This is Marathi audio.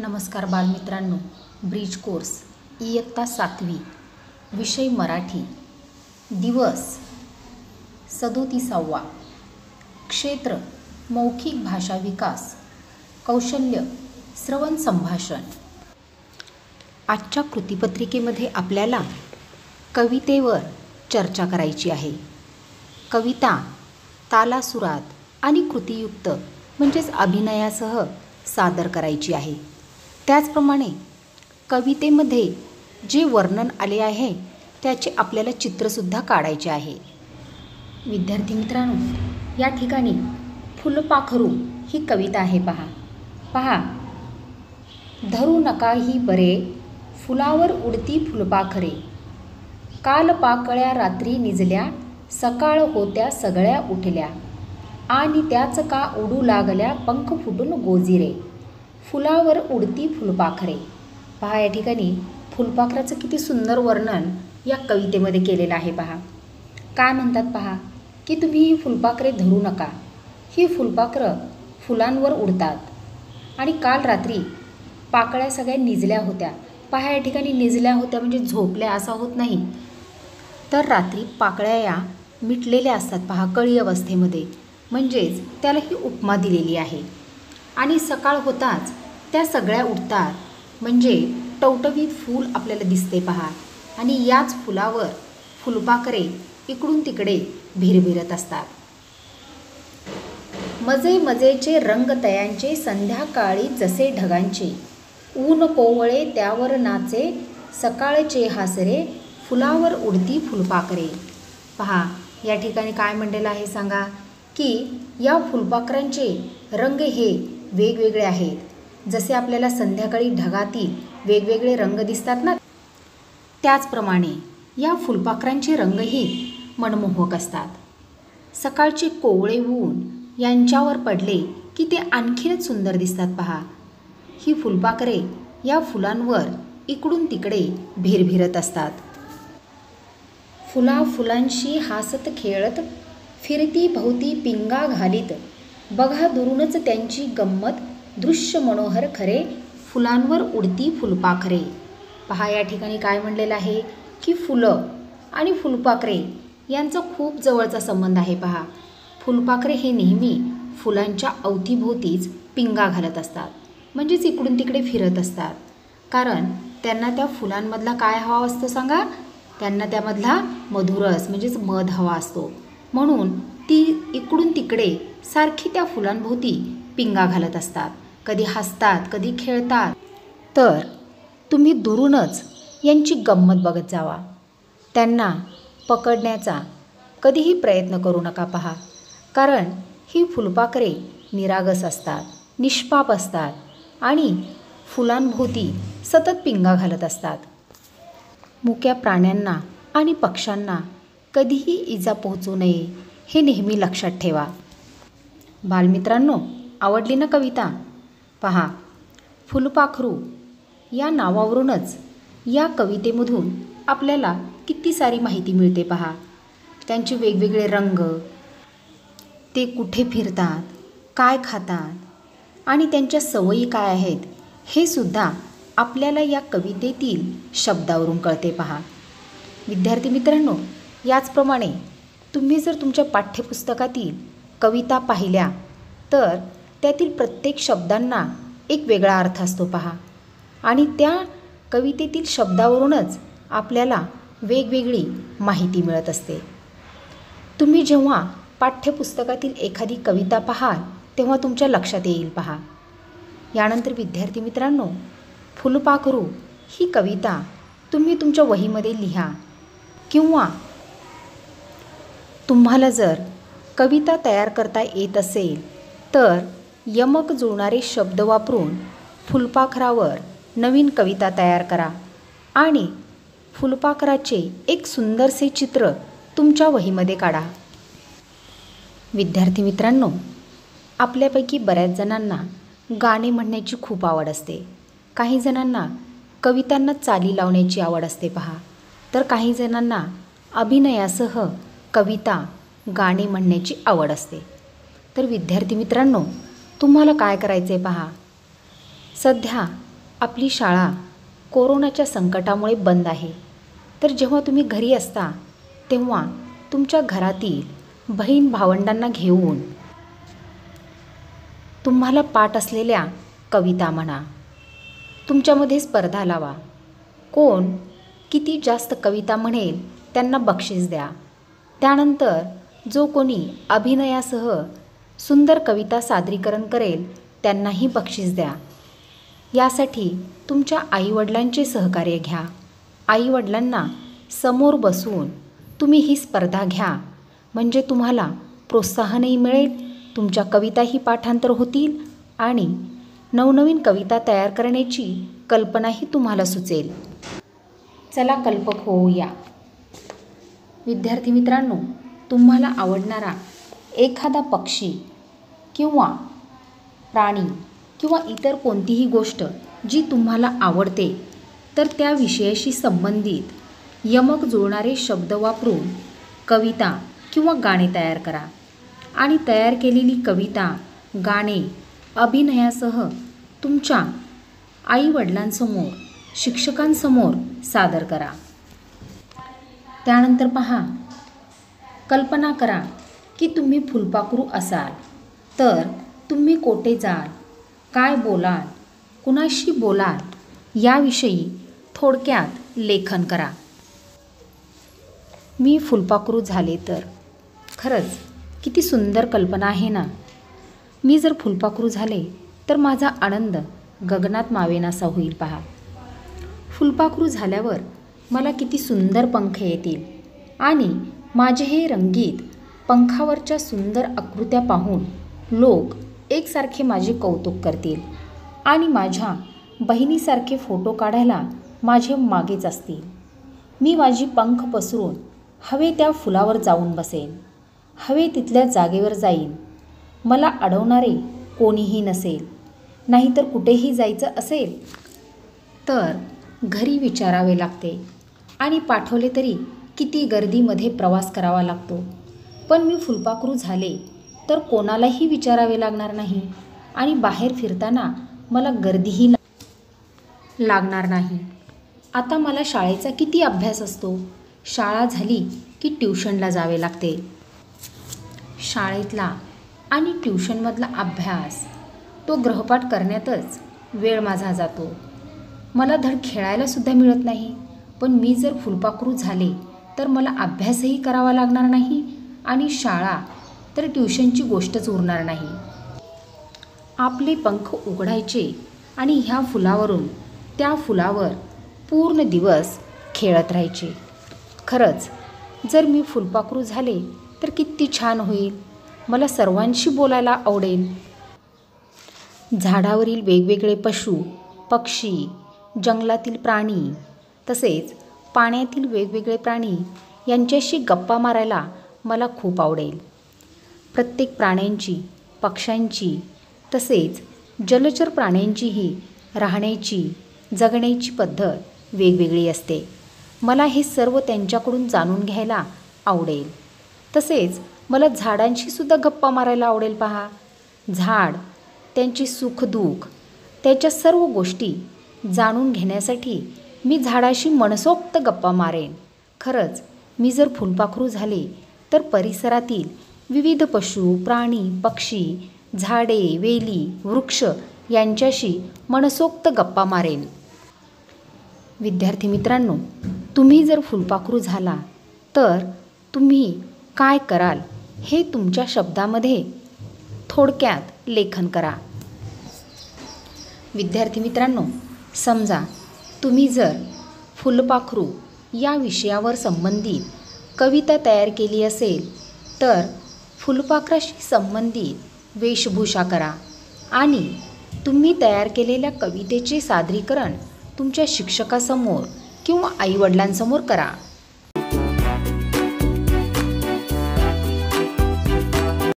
नमस्कार बालमित्रांनो, ब्रिज कोर्स इयत्ता 7वी, विषय मराठी, दिवस 37वा, क्षेत्र मौखिक भाषा विकास, कौशल्य श्रवण संभाषण. आजच्या कृतीपत्रिकेमध्ये आपल्याला कवितेवर चर्चा करायची आहे. कविता तालासुरात आणि कृतीयुक्त म्हणजेच अभिनयासह सादर करायची आहे. त्याचप्रमाणे कवितेमध्ये जे वर्णन आले आहे त्याचे आपल्याला चित्रसुद्धा काढायचे आहे. विद्यार्थी मित्रांनो, या ठिकाणी फुलपाखरू ही कविता आहे. पहा, धरू नका ही बरे, फुलावर उडती फुलपाखरे, काल पाकळ्या रात्री निजल्या, सकाळ होत्या सगळ्या उठल्या, आणि त्याच का उडू लागल्या पंख फुटून गोजिरे, फुलावर उडती फुलपाखरे. पहा, या ठिकाणी फुलपाखराचं किती सुंदर वर्णन या कवितेमध्ये केलेलं आहे. काय म्हणतात पहा, की तुम्ही ही फुलपाखरे धरू नका. ही फुलपाखरं फुलांवर उडतात आणि काल रात्री पाकळ्या सगळ्या निजल्या होत्या. पहा, या ठिकाणी निजल्या होत्या म्हणजे झोपल्या असा होत नाही, तर रात्री पाकळ्या या मिटलेल्या असतात. पहा, कळी अवस्थेमध्ये, म्हणजेच त्याला ही उपमा दिलेली आहे. आणि सकाळ होताच त्या सगळ्या उठतात, म्हणजे टवटवीत फूल आपल्याला दिसते. पहा, आणि याच फुलावर फुलपाखरे इकडून तिकडे भिरभिरत असतात. मजे मजेचे रंग तयांचे, संध्याकाळी जसे ढगांचे, ऊन कोवळे त्यावर नाचे, सकाळचे हासरे, फुलावर उडती फुलपाखरे. पहा, या ठिकाणी काय म्हणलेलं आहे सांगा, की या फुलपाखरांचे रंग हे वेगवेगळे आहेत. जसे आपल्याला संध्याकाळी ढगातील वेगवेगळे रंग दिसतात ना, त्याचप्रमाणे या फुलपाखरांचे रंगही मनमोहक असतात. सकाळचे कोवळे ऊन यांच्यावर पडले की ते आणखीनच सुंदर दिसतात. पहा, ही फुलपाखरे या फुलांवर इकडून तिकडे भिरभिरत असतात. फुलांशी हासत खेळत, फिरती भोवती पिंगा घालीत, बघा दुरूनच त्यांची गंमत, दृश्य मनोहर खरे, फुलांवर उडती फुलपाखरे. पहा, या ठिकाणी काय म्हणलेलं आहे, की फुलं आणि फुलपाखरे यांचा खूप जवळचा संबंध आहे. पहा, फुलपाखरे हे नेहमी फुलांच्या अवतीभोवतीच पिंगा घालत असतात, म्हणजेच इकडून तिकडे फिरत असतात. कारण त्यांना त्या फुलांमधला काय हवा असतो सांगा, त्यांना त्यामधला मधुरस म्हणजेच मध हवा असतो. म्हणून ती इकडून तिकडे सारखी त्या फुलांभोवती पिंगा घालत असतात. कधी हसतात, कधी खेळतात. तर तुम्ही दुरूनच यांची गंमत बघत जावा. त्यांना पकडण्याचा कधीही प्रयत्न करू नका. पहा, कारण ही फुलपाखरे निरागस असतात, निष्पाप असतात आणि फुलांभोवती सतत पिंगा घालत असतात. मुक्या प्राण्यांना आणि पक्ष्यांना कधीही इजा पोहोचू नये हे नेहमी लक्षात ठेवा. बालमित्रांनो, आवडली ना कविता? पहा, फुलपाखरू या नावावरूनच या कवितेमधून आपल्याला किती सारी माहिती मिळते. पहा, त्यांचे वेगवेगळे रंग, ते कुठे फिरतात, काय खातात आणि त्यांच्या सवयी काय आहेत हे सुद्धा आपल्याला या कवितेतील शब्दावरून कळते. पहा विद्यार्थी मित्रांनो, याचप्रमाणे तुम्ही जर तुमच्या पाठ्यपुस्तकातील कविता पाहिल्या तर त्यातील प्रत्येक शब्दांना एक वेगळा अर्थ असतो. पहा, आणि त्या कवितेतील शब्दावरूनच आपल्याला वेगवेगळी माहिती मिळत असते. तुम्ही जेव्हा पाठ्यपुस्तकातील एखादी कविता पाहाल तेव्हा तुमच्या लक्षात येईल. पहा, यानंतर विद्यार्थी मित्रांनो, फुलपाखरू ही कविता तुम्ही तुमच्या वहीमध्ये लिहा, किंवा तुम्हाला जर कविता तयार करता येत असेल तर यमक जुळणारे शब्द वापरून फुलपाखरावर नवीन कविता तयार करा आणि फुलपाखराचे एक सुंदरसे चित्र तुमच्या वहीमध्ये काढा. विद्यार्थी मित्रांनो, आपल्यापैकी बऱ्याच जणांना गाणे म्हणण्याची खूप आवड असते. काही जणांना कवितांना चाली लावण्याची आवड असते. पहा, तर काही जणांना अभिनयासह कविता, गाणे म्हणण्याची आवड असते. तर विद्यार्थी मित्रांनो, तुम्हाला काय करायचे पहा, सध्या आपली शाळा कोरोनाच्या संकटामुळे बंद आहे, तर जेव्हा तुम्ही घरी असता तेव्हा तुमच्या घरातील बहीण भावंडांना घेऊन तुम्हाला पाठ असलेल्या कविता म्हणा. तुमच्यामध्ये स्पर्धा लावा. कोण किती जास्त कविता म्हणेल त्यांना बक्षीस द्या. त्यानंतर जो कोणी अभिनयासह सुंदर कविता सादरीकरण करेल त्यांनाही बक्षीस द्या. यासाठी तुमच्या आईवडिलांचे सहकार्य घ्या. आईवडिलांना समोर बसवून तुम्ही ही स्पर्धा घ्या, म्हणजे तुम्हाला प्रोत्साहनही मिळेल, तुमच्या कविताही पाठांतर होतील आणि नवनवीन कविता तयार करण्याची कल्पनाही तुम्हाला सुचेल. चला कल्पक होऊया. विद्यार्थी मित्रांनो, तुम्हाला आवडणारा एखादा पक्षी किंवा प्राणी किंवा इतर कोणतीही गोष्ट जी तुम्हाला आवडते, तर त्या विषयाशी संबंधित यमक जुळणारे शब्द वापरून कविता किंवा गाणे तयार करा आणि तयार केलेली कविता, गाणे अभिनयासह तुमच्या आईवडिलांसमोर, शिक्षकांसमोर सादर करा. त्यानंतर पहा, कल्पना करा की तुम्ही फुलपाखरू असाल, तर तुम्ही कोठे जाल, काय बोलाल, कुणाशी बोलाल याविषयी थोडक्यात लेखन करा. मी फुलपाखरू झाले तर. खरंच किती सुंदर कल्पना आहे ना. मी जर फुलपाखरू झाले तर माझा आनंद गगनात मावेनासा होईल. पहा, फुलपाखरू झाल्यावर मला किती सुंदर पंख येतील आणि माझे हे रंगीत पंखावरच्या सुंदर आकृत्या पाहून लोक एकसारखे माझे कौतुक करतील आणि माझ्या बहिणीसारखे फोटो काढायला माझे मागेच असतील. मी माझी पंख पसरून हवे त्या फुलावर जाऊन बसेन, हवे तिथल्या जागेवर जाईन. मला अडवणारे कोणीही नसेल. नाहीतर कुठेही जायचं असेल तर घरी विचारावे लागते आणि पाठवले तरी किती गर्दीमध्ये प्रवास करावा लागतो. पण मी फुलपाखरू झाले तर कोणालाही विचारावे लागणार नाही आणि बाहेर फिरताना मला गर्दीही लागणार नाही. आता मला शाळेचा किती अभ्यास असतो. शाळा झाली की ट्युशनला जावे लागते. शाळेतला आणि ट्युशनमधला अभ्यास, तो गृहपाठ करण्यातच वेळ माझा जातो. मला धड खेळायलासुद्धा मिळत नाही. पण मी जर फुलपाखरू झाले तर मला अभ्यासही करावा लागणार नाही आणि शाळा तर ट्युशनची गोष्टच उरणार नाही. आपले पंख उघडायचे आणि ह्या फुलावरून त्या फुलावर पूर्ण दिवस खेळत राहायचे. खरंच जर मी फुलपाखरू झाले तर किती छान होईल. मला सर्वांशी बोलायला आवडेल. झाडावरील वेगवेगळे पशु, पक्षी, जंगलातील प्राणी, तसेच पाण्यातील वेगवेगळे प्राणी यांच्याशी गप्पा मारायला मला खूप आवडेल. प्रत्येक प्राण्यांची, पक्ष्यांची तसेच जलचर प्राण्यांचीही राहण्याची, जगण्याची पद्धत वेगवेगळी असते. मला हे सर्व त्यांच्याकडून जाणून घ्यायला आवडेल. तसेच मला झाडांशी सुद्धा गप्पा मारायला आवडेल. पहा, झाड, त्यांची सुखदुःख, त्याच्या सर्व गोष्टी जाणून घेण्यासाठी मी झाडाशी मनसोक्त गप्पा मारेन. खरंच मी जर फुलपाखरू झाले तर परिसरातील विविध पशु, प्राणी, पक्षी, झाडे, वेली, वृक्ष यांच्याशी मनसोक्त गप्पा मारेन. विद्यार्थी मित्रांनो, तुम्ही जर फुलपाखरू झाला तर तुम्ही काय कराल हे तुमच्या शब्दामध्ये थोडक्यात लेखन करा. विद्यार्थी मित्रांनो, समजा तुम्ही जर फुलपाखरू या विषयावर संबंधित कविता तयार केली असेल तर फुलपाखराशी संबंधित वेशभूषा करा आणि तुम्ही तयार केलेल्या कवितेचे सादरीकरण तुमच्या शिक्षकासमोर किंवा आईवडिलांसमोर करा.